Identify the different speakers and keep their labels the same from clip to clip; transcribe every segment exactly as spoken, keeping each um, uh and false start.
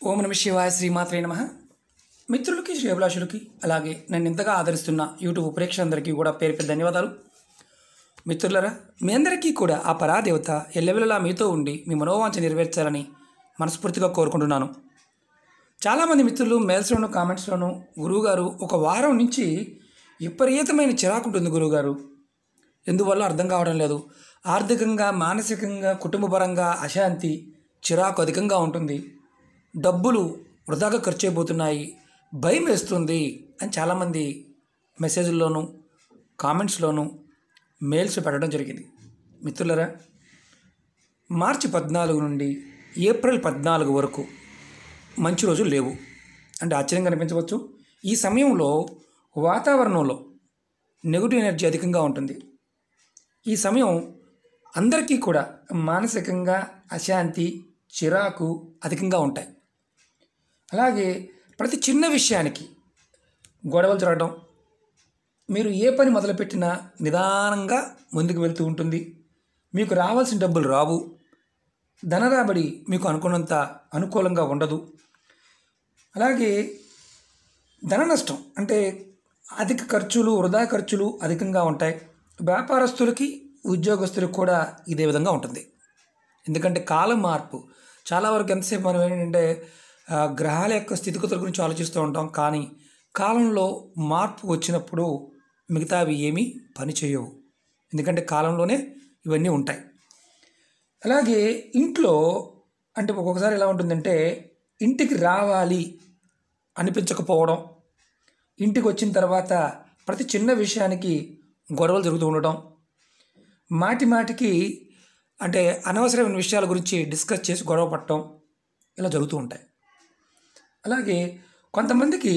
Speaker 1: ఓం నమ శివాయ శ్రీమాత్రే నమ. మిత్రులకి శ్రేభిలాషులకి అలాగే నన్ను ఇంతగా ఆదరిస్తున్న యూట్యూబ్ ప్రేక్షకులందరికీ కూడా పేరు పేరు ధన్యవాదాలు. మిత్రులరా, మీ అందరికీ కూడా ఆ పరాదేవత ఎల్లవెల్లలా మీతో ఉండి మీ మనోవాంఛ నెరవేర్చాలని మనస్ఫూర్తిగా కోరుకుంటున్నాను. చాలామంది మిత్రులు మెయిల్స్లోను కామెంట్స్లోను గురువుగారు ఒక వారం నుంచి విపరీతమైన చిరాకు ఉంటుంది గురువుగారు, ఎందువల్ల అర్థం కావడం లేదు, ఆర్థికంగా మానసికంగా కుటుంబపరంగా అశాంతి చిరాకు అధికంగా ఉంటుంది, డబ్బులు వృధాగా ఖర్చు అయిపోతున్నాయి, భయం వేస్తుంది అని చాలామంది మెసేజ్ల్లోనూ కామెంట్స్లోనూ మెయిల్స్ పెట్టడం జరిగింది. మిత్రులరా, మార్చి పద్నాలుగు నుండి ఏప్రిల్ పద్నాలుగు వరకు మంచి రోజులు లేవు అంటే ఆశ్చర్యంగా అనిపించవచ్చు. ఈ సమయంలో వాతావరణంలో నెగిటివ్ ఎనర్జీ అధికంగా ఉంటుంది. ఈ సమయం అందరికీ కూడా మానసికంగా అశాంతి చిరాకు అధికంగా ఉంటాయి. అలాగే ప్రతి చిన్న విషయానికి గొడవలు జరగడం, మీరు ఏ పని మొదలుపెట్టినా నిదానంగా ముందుకు వెళ్తూ ఉంటుంది, మీకు రావాల్సిన డబ్బులు రావు, ధన రాబడి మీకు అనుకున్నంత అనుకూలంగా ఉండదు. అలాగే ధన నష్టం అంటే అధిక ఖర్చులు వృధా ఖర్చులు అధికంగా ఉంటాయి. వ్యాపారస్తులకి ఉద్యోగస్తులకు కూడా ఇదే విధంగా ఉంటుంది. ఎందుకంటే కాలం మార్పు చాలా వరకు ఎంతసేపు మనం ఏంటంటే గ్రహాల యొక్క స్థితిగతుల గురించి ఆలోచిస్తూ ఉంటాం, కానీ కాలంలో మార్పు వచ్చినప్పుడు మిగతావి ఏమీ పని చేయవు, ఎందుకంటే కాలంలోనే ఇవన్నీ ఉంటాయి. అలాగే ఇంట్లో అంటే ఒక్కొక్కసారి ఎలా ఉంటుందంటే ఇంటికి రావాలి అనిపించకపోవడం, ఇంటికి వచ్చిన తర్వాత ప్రతి చిన్న విషయానికి గొడవలు జరుగుతూ ఉండటం, మాటి మాటికి అంటే అనవసరమైన విషయాల గురించి డిస్కస్ చేసి గొడవ పడటం ఇలా జరుగుతూ ఉంటాయి. అలాగే కొంతమందికి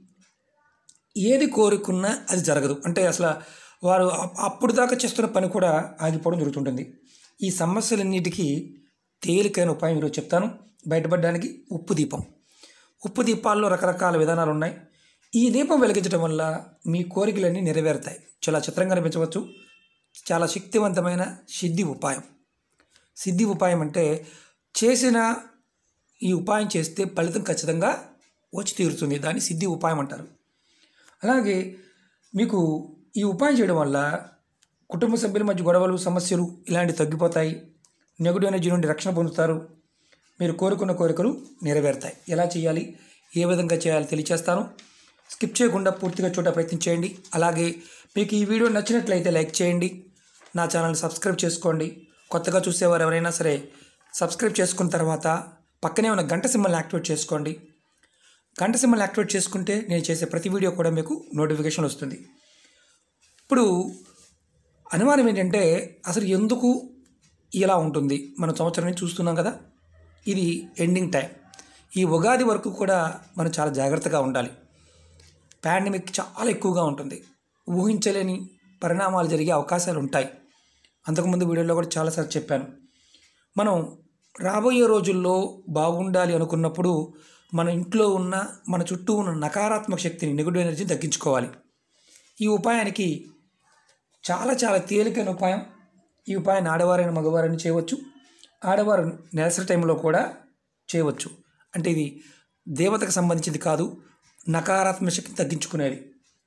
Speaker 1: ఏది కోరుకున్నా అది జరగదు, అంటే అసలు వారు అప్పుడు దాకా చేస్తున్న పని కూడా ఆగిపోవడం జరుగుతుంటుంది. ఈ సమస్యలన్నిటికీ తేలికైన ఉపాయం ఈరోజు చెప్తాను. బయటపడడానికి ఉప్పు దీపం. ఉప్పు దీపాల్లో రకరకాల విధానాలు ఉన్నాయి. ఈ దీపం వెలిగించడం వల్ల మీ కోరికలన్నీ నెరవేరుతాయి. చాలా చిత్రంగా అనిపించవచ్చు, చాలా శక్తివంతమైన సిద్ధి ఉపాయం. సిద్ధి ఉపాయం అంటే చేసిన ఈ ఉపాయం చేస్తే ఫలితం ఖచ్చితంగా వచ్చి తీరుతుంది, దాన్ని సిద్ధి ఉపాయం అంటారు. అలాగే మీకు ఈ ఉపాయం చేయడం వల్ల కుటుంబ సభ్యుల మధ్య గొడవలు సమస్యలు ఇలాంటివి తగ్గిపోతాయి, నెగిటివ్ ఎనర్జీ నుండి రక్షణ పొందుతారు, మీరు కోరుకున్న కోరికలు నెరవేరుతాయి. ఎలా చేయాలి, ఏ విధంగా చేయాలి తెలియచేస్తాను. స్కిప్ చేయకుండా పూర్తిగా చూడ ప్రయత్నం చేయండి. అలాగే మీకు ఈ వీడియో నచ్చినట్లయితే లైక్ చేయండి, నా ఛానల్ని సబ్స్క్రైబ్ చేసుకోండి. కొత్తగా చూసేవారు ఎవరైనా సరే సబ్స్క్రైబ్ చేసుకున్న తర్వాత పక్కనే ఉన్న గంట సింబల్ని యాక్టివేట్ చేసుకోండి. గంట సింబల్ని యాక్టివేట్ చేసుకుంటే నేను చేసే ప్రతి వీడియో కూడా మీకు నోటిఫికేషన్ వస్తుంది. ఇప్పుడు అనుమానం ఏంటంటే అసలు ఎందుకు ఇలా ఉంటుంది, మన సంవత్సరం నుంచి చూస్తున్నాం కదా, ఇది ఎండింగ్ టైం. ఈ ఉగాది వరకు కూడా మనం చాలా జాగ్రత్తగా ఉండాలి. పాండమిక్ చాలా ఎక్కువగా ఉంటుంది, ఊహించలేని పరిణామాలు జరిగే అవకాశాలు ఉంటాయి. అంతకుముందు వీడియోలో కూడా చాలాసార్లు చెప్పాను. మనం రాబోయే రోజుల్లో బాగుండాలి అనుకున్నప్పుడు మన ఇంట్లో ఉన్న మన చుట్టూ ఉన్న నకారాత్మక శక్తిని నెగిటివ్ ఎనర్జీని తగ్గించుకోవాలి. ఈ ఉపాయానికి చాలా చాలా తేలికైన ఉపాయం. ఈ ఉపాయాన్ని ఆడవారైన మగవారైనా చేయవచ్చు, ఆడవారు నెలసరి టైంలో కూడా చేయవచ్చు. అంటే ఇది దేవతకు సంబంధించింది కాదు, నకారాత్మక శక్తిని తగ్గించుకునేది.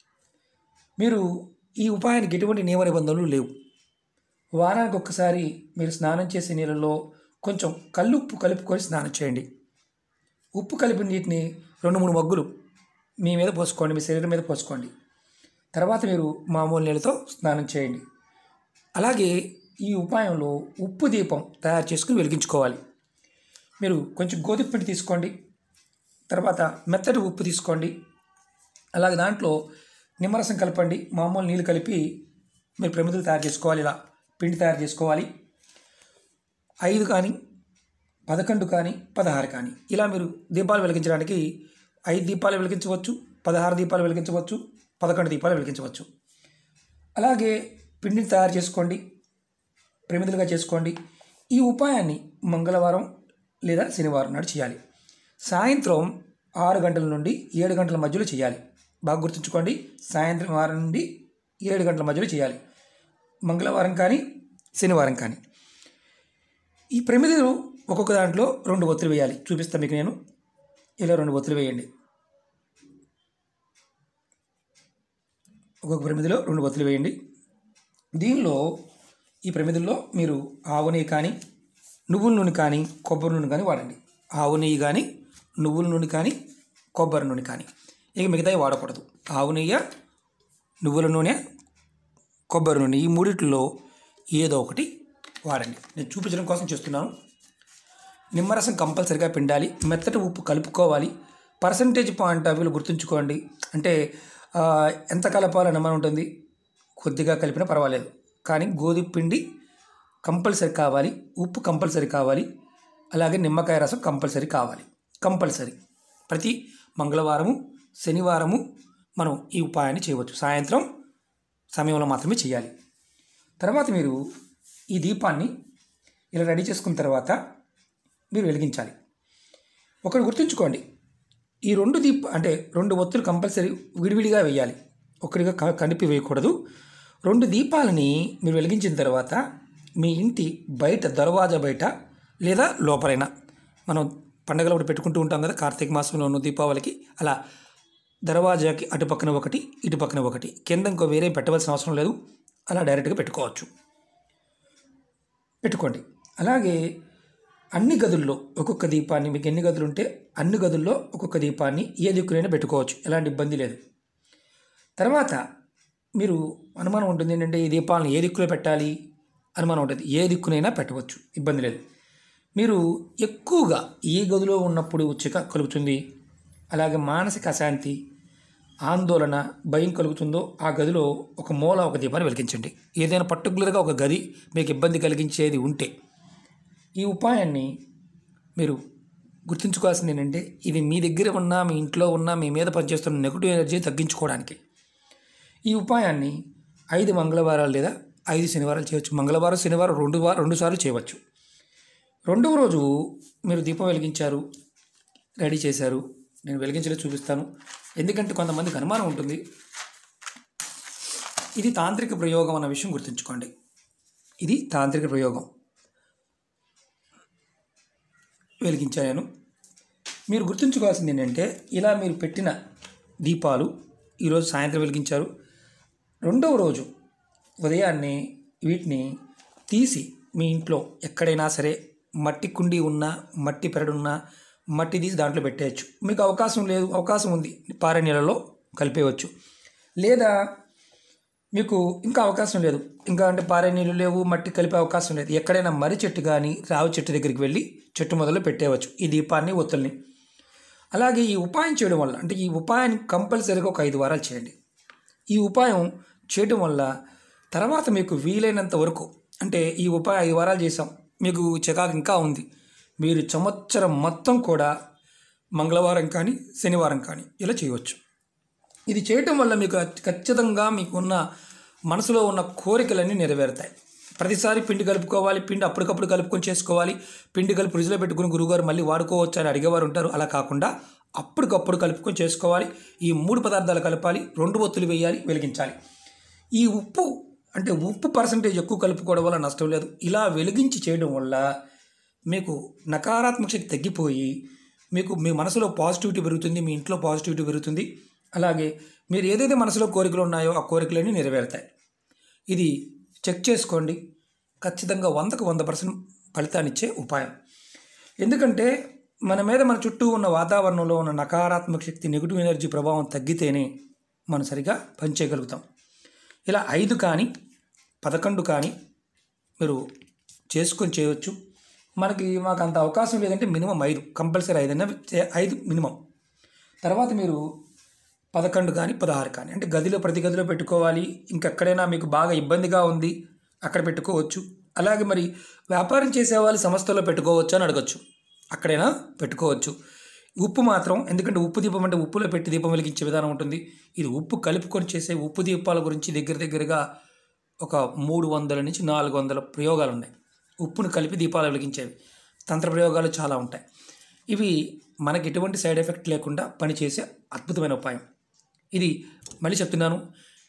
Speaker 1: మీరు ఈ ఉపాయానికి ఎటువంటి నియమ నిబంధనలు లేవు. వారానికి ఒక్కసారి మీరు స్నానం చేసే నీళ్ళలో కొంచెం కల్లుప్పు కలుపుకొని స్నానం చేయండి. ఉప్పు కలిపిన నీటిని రెండు మూడు మగ్గులు మీ మీద పోసుకోండి, మీ శరీరం మీద పోసుకోండి. తర్వాత మీరు మామూలు నీళ్ళతో స్నానం చేయండి. అలాగే ఈ ఉపాయంలో ఉప్పు దీపం తయారు చేసుకుని వెలిగించుకోవాలి. మీరు కొంచెం గోధుమ పిండి తీసుకోండి, తర్వాత మెత్తటి ఉప్పు తీసుకోండి, అలాగే దాంట్లో నిమ్మరసం కలపండి, మామూలు నీళ్ళు కలిపి మీరు ప్రమిదలు తయారు చేసుకోవాలి. ఇలా పిండి తయారు చేసుకోవాలి. ఐదు కానీ పదకొండు కానీ పదహారు కానీ ఇలా మీరు దీపాలు వెలిగించడానికి ఐదు దీపాలు వెలిగించవచ్చు, పదహారు దీపాలు వెలిగించవచ్చు, పదకొండు దీపాలు వెలిగించవచ్చు. అలాగే పిండిని తయారు చేసుకోండి, ప్రమిదలుగా చేసుకోండి. ఈ ఉపాయాన్ని మంగళవారం లేదా శనివారం నాడు చేయాలి. సాయంత్రం ఆరు గంటల నుండి ఏడు గంటల మధ్యలో చేయాలి. బాగా గుర్తుంచుకోండి, సాయంత్రం ఆరు నుండి ఏడు గంటల మధ్యలో చేయాలి, మంగళవారం కానీ శనివారం కానీ. ఈ ప్రమిదలు ఒక్కొక్క దాంట్లో రెండు ఒత్తులు వేయాలి, చూపిస్తాను మీకు నేను. ఇలా రెండు ఒత్తులు వేయండి. ఒక్కొక్క ప్రమిదిలో రెండు ఒత్తులు వేయండి. దీనిలో ఈ ప్రమిదుల్లో మీరు ఆవు నెయ్యి కానీ నువ్వుల నూనె కానీ కొబ్బరి నూనె కానీ వాడండి. ఆవు నెయ్యి కానీ నువ్వుల నూనె కానీ కొబ్బరి నూనె కానీ, ఇక మిగతాయి వాడకూడదు. ఆవు నెయ్యి, నువ్వుల నూనె, కొబ్బరి నూనె, ఈ మూడిట్లో ఏదో ఒకటి వాడండి. నేను చూపించడం కోసం చేస్తున్నాను. నిమ్మరసం కంపల్సరిగా పిండాలి. మెత్తటి ఉప్పు కలుపుకోవాలి. పర్సంటేజ్ పాయింట్ ఆఫ్ వ్యూలో గుర్తుంచుకోండి. అంటే ఎంత కలపాలని మనం ఉంటుంది, కొద్దిగా కలిపినా పర్వాలేదు, కానీ గోధుమ పిండి కంపల్సరీ కావాలి, ఉప్పు కంపల్సరీ కావాలి, అలాగే నిమ్మకాయ రసం కంపల్సరీ కావాలి. కంపల్సరీ ప్రతి మంగళవారము శనివారము మనం ఈ ఉపాయాన్ని చేయవచ్చు. సాయంత్రం సమయంలో మాత్రమే చేయాలి. తర్వాత మీరు ఈ దీపాన్ని ఇలా రెడీ చేసుకున్న తర్వాత మీరు వెలిగించాలి. ఒకటి గుర్తుంచుకోండి, ఈ రెండు దీప అంటే రెండు ఒత్తులు కంపల్సరీ విడివిడిగా వేయాలి, ఒకటిగా కలిపి వేయకూడదు. రెండు దీపాలని మీరు వెలిగించిన తర్వాత మీ ఇంటి బయట దర్వాజా బయట లేదా లోపలైనా, మనం పండగలు ఒకటి పెట్టుకుంటూ ఉంటాం కదా, కార్తీక మాసంలోనూ దీపావళికి, అలా దర్వాజాకి అటు పక్కన ఒకటి ఇటు పక్కన ఒకటి, కింద ఇంకో వేరే పెట్టవలసిన అవసరం లేదు, అలా డైరెక్ట్గా పెట్టుకోవచ్చు, పెట్టుకోండి. అలాగే అన్ని గదుల్లో ఒక్కొక్క దీపాన్ని, మీకు ఎన్ని గదులు ఉంటే అన్ని గదుల్లో ఒక్కొక్క దీపాన్ని ఏ దిక్కునైనా పెట్టుకోవచ్చు, ఎలాంటి ఇబ్బంది లేదు. తర్వాత మీరు అనుమానం ఉంటుంది ఏంటంటే ఈ దీపాలను ఏ దిక్కులో పెట్టాలి అనుమానం ఉంటుంది. ఏ దిక్కునైనా పెట్టవచ్చు, ఇబ్బంది లేదు. మీరు ఎక్కువగా ఏ గదిలో ఉన్నప్పుడు చికాకు కలుగుతుంది, అలాగే మానసిక అశాంతి, ఆందోళన, భయం కలుగుతుందో ఆ గదిలో ఒక మూల ఒక దీపాన్ని వెలిగించండి. ఏదైనా పర్టికులర్గా ఒక గది మీకు ఇబ్బంది కలిగించేది ఉంటే ఈ ఉపాయాన్ని మీరు గుర్తుంచుకోవాల్సింది ఏంటంటే, ఇది మీ దగ్గర ఉన్న, మీ ఇంట్లో ఉన్న, మీ మీద పనిచేస్తున్న నెగిటివ్ ఎనర్జీ తగ్గించుకోవడానికి ఈ ఉపాయాన్ని ఐదు మంగళవారాలు లేదా ఐదు శనివారాలు చేయవచ్చు. మంగళవారం శనివారం రెండు వారం రెండు సార్లు చేయవచ్చు. రెండవ రోజు మీరు దీపం వెలిగించారు, రెడీ చేశారు, నేను వెలిగించడం చూపిస్తాను. ఎందుకంటే కొంతమందికి అనుమానం ఉంటుంది, ఇది తాంత్రిక ప్రయోగం అన్న విషయం గుర్తుంచుకోండి. ఇది తాంత్రిక ప్రయోగం. వెలిగించాను నేను. మీరు గుర్తుంచుకోవాల్సింది ఏంటంటే, ఇలా మీరు పెట్టిన దీపాలు ఈరోజు సాయంత్రం వెలిగించారు, రెండవ రోజు ఉదయాన్నే వీటిని తీసి మీ ఇంట్లో ఎక్కడైనా సరే మట్టి కుండీ ఉన్నా, మట్టి పెరడున్నా, మట్టి తీసి దాంట్లో పెట్టేయచ్చు. మీకు అవకాశం లేదు, అవకాశం ఉంది, పారే నీళ్ళలో కలిపేయవచ్చు. లేదా మీకు ఇంకా అవకాశం లేదు, ఇంకా అంటే పారే నీళ్ళు లేవు, మట్టి కలిపే అవకాశం లేదు, ఎక్కడైనా మర్రి చెట్టు కానీ రావి చెట్టు దగ్గరికి వెళ్ళి చెట్టు మొదలు పెట్టేయవచ్చు ఈ దీపాన్ని, ఒత్తుల్ని. అలాగే ఈ ఉపాయం చేయడం వల్ల, అంటే ఈ ఉపాయాన్ని కంపల్సరీగా ఒక ఐదు వారాలు చేయండి. ఈ ఉపాయం చేయడం వల్ల తర్వాత మీకు వీలైనంత వరకు, అంటే ఈ ఉపాయం ఐదు వారాలు చేసాం, మీకు చికాకు ఇంకా ఉంది, మీరు సంవత్సరం మొత్తం కూడా మంగళవారం కానీ శనివారం కానీ ఇలా చేయవచ్చు. ఇది చేయటం వల్ల మీకు ఖచ్చితంగా మీకున్న మనసులో ఉన్న కోరికలన్నీ నెరవేరుతాయి. ప్రతిసారి పిండి కలుపుకోవాలి, పిండి అప్పటికప్పుడు కలుపుకొని చేసుకోవాలి, పిండి కలిపి ఫ్రిడ్జ్లో పెట్టుకుని గురువుగారు మళ్ళీ వాడుకోవచ్చు అని అడిగేవారు ఉంటారు. అలా కాకుండా అప్పటికప్పుడు కలుపుకొని చేసుకోవాలి. ఈ మూడు పదార్థాలు కలపాలి, రెండు ఒత్తులు వేయాలి, వెలిగించాలి. ఈ ఉప్పు అంటే ఉప్పు పర్సంటేజ్ ఎక్కువ కలుపుకోవడం వల్ల నష్టం లేదు. ఇలా వెలిగించి చేయడం వల్ల మీకు నకారాత్మక శక్తి తగ్గిపోయి మీకు మీ మనసులో పాజిటివిటీ పెరుగుతుంది, మీ ఇంట్లో పాజిటివిటీ పెరుగుతుంది. అలాగే మీరు ఏదైతే మనసులో కోరికలు ఉన్నాయో ఆ కోరికలన్నీ నెరవేరుతాయి. ఇది చెక్ చేసుకోండి, ఖచ్చితంగా వందకు వంద పర్సెంట్ ఫలితాన్ని ఇచ్చే ఉపాయం. ఎందుకంటే మన మీద మన చుట్టూ ఉన్న వాతావరణంలో ఉన్న నకారాత్మక శక్తి, నెగిటివ్ ఎనర్జీ ప్రభావం తగ్గితేనే మనం సరిగా పనిచేయగలుగుతాం. ఇలా ఐదు కానీ పదకొండు కానీ మీరు చేసుకొని చేయవచ్చు. మనకి మాకు అంత అవకాశం లేదంటే మినిమం ఐదు, కంపల్సరీ ఐదు అన్న ఐదు మినిమం. తర్వాత మీరు పదకొండు కానీ పదహారు కానీ, అంటే గదిలో ప్రతి గదిలో పెట్టుకోవాలి. ఇంకెక్కడైనా మీకు బాగా ఇబ్బందిగా ఉంది అక్కడ పెట్టుకోవచ్చు. అలాగే మరి వ్యాపారం చేసేవాళ్ళు సంస్థలో పెట్టుకోవచ్చు అని అడగచ్చు, అక్కడైనా పెట్టుకోవచ్చు. ఉప్పు మాత్రం, ఎందుకంటే ఉప్పు దీపం అంటే ఉప్పులో పెట్టి దీపం వెలిగించే విధానం ఉంటుంది. ఇది ఉప్పు కలుపుకొని చేసే ఉప్పు దీపాల గురించి దగ్గర దగ్గరగా ఒక మూడు వందల నుంచి నాలుగు వందల ప్రయోగాలు ఉన్నాయి. ఉప్పును కలిపి దీపాలు వెలిగించేవి తంత్ర ప్రయోగాలు చాలా ఉంటాయి. ఇవి మనకి ఎటువంటి సైడ్ ఎఫెక్ట్ లేకుండా పనిచేసే అద్భుతమైన ఉపాయం. ఇది మళ్ళీ చెప్తున్నాను,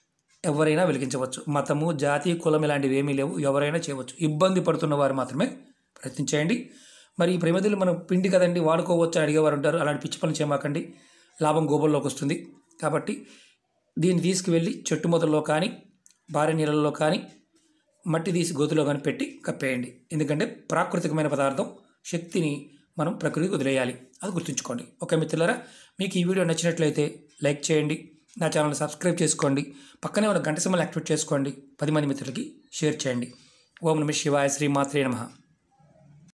Speaker 1: ఎవరైనా వెలిగించవచ్చు. మతము, జాతి, కులం ఇలాంటివి ఏమీ లేవు, ఎవరైనా చేయవచ్చు. ఇబ్బంది పడుతున్న వారు మాత్రమే ప్రయత్నించేయండి. మరి ఈ ప్రమిదలు మనం పిండి కదండి వాడుకోవచ్చు అని అడిగేవారు ఉంటారు. అలాంటి పిచ్చి పనులు చేయమాకండి, లాభం గోబల్లోకి వస్తుంది. కాబట్టి దీన్ని తీసుకువెళ్ళి చెట్టు మొదల్లో కానీ భారీ నీళ్ళల్లో కానీ మట్టి తీసి గోతులో కానీ పెట్టి కప్పేయండి. ఎందుకంటే ప్రాకృతికమైన పదార్థం, శక్తిని మనం ప్రకృతికి వదిలేయాలి, అది గుర్తుంచుకోండి. ఓకే మిత్రులారా, మీకు ఈ వీడియో నచ్చినట్లయితే లైక్ చేయండి, నా ఛానల్ని సబ్స్క్రైబ్ చేసుకోండి, పక్కనే ఉన్న గంట సింబల్ యాక్టివేట్ చేసుకోండి, పది మంది మిత్రులకి షేర్ చేయండి. ఓం నమః శివాయ, శ్రీమాత్రే నమః.